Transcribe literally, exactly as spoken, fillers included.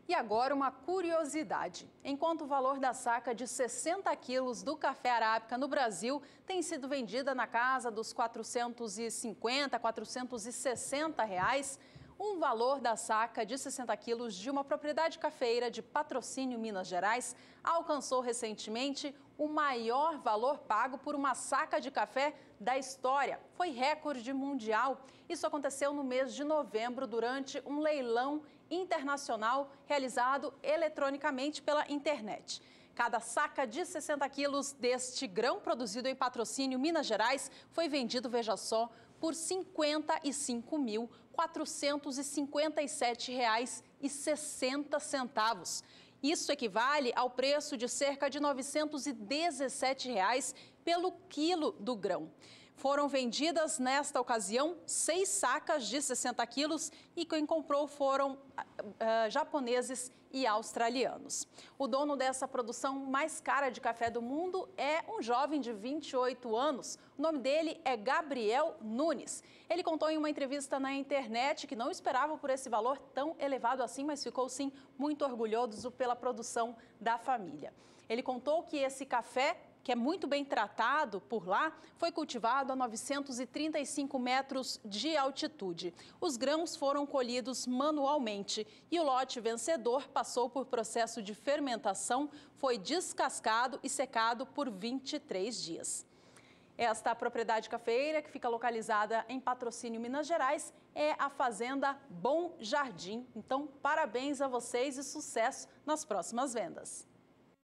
E agora uma curiosidade. Enquanto o valor da saca de sessenta quilos do café arábica no Brasil tem sido vendida na casa dos quatrocentos e cinquenta, quatrocentos e sessenta reais, um valor da saca de sessenta quilos de uma propriedade cafeeira de Patrocínio, Minas Gerais, alcançou recentemente o maior valor pago por uma saca de café da história. Foi recorde mundial. Isso aconteceu no mês de novembro, durante um leilão internacional realizado eletronicamente pela internet. Cada saca de sessenta quilos deste grão produzido em Patrocínio, Minas Gerais, foi vendido, veja só, por cinquenta e cinco mil, quatrocentos e cinquenta e sete reais e sessenta centavos. Isso equivale ao preço de cerca de novecentos e dezessete reais pelo quilo do grão. Foram vendidas, nesta ocasião, seis sacas de sessenta quilos e quem comprou foram uh, japoneses e australianos. O dono dessa produção mais cara de café do mundo é um jovem de vinte e oito anos. O nome dele é Gabriel Nunes. Ele contou em uma entrevista na internet que não esperava por esse valor tão elevado assim, mas ficou sim muito orgulhoso pela produção da família. Ele contou que esse café, que é muito bem tratado por lá, foi cultivado a novecentos e trinta e cinco metros de altitude. Os grãos foram colhidos manualmente e o lote vencedor passou por processo de fermentação, foi descascado e secado por vinte e três dias. Esta propriedade cafeeira, que fica localizada em Patrocínio, Minas Gerais, é a Fazenda Bom Jardim. Então, parabéns a vocês e sucesso nas próximas vendas.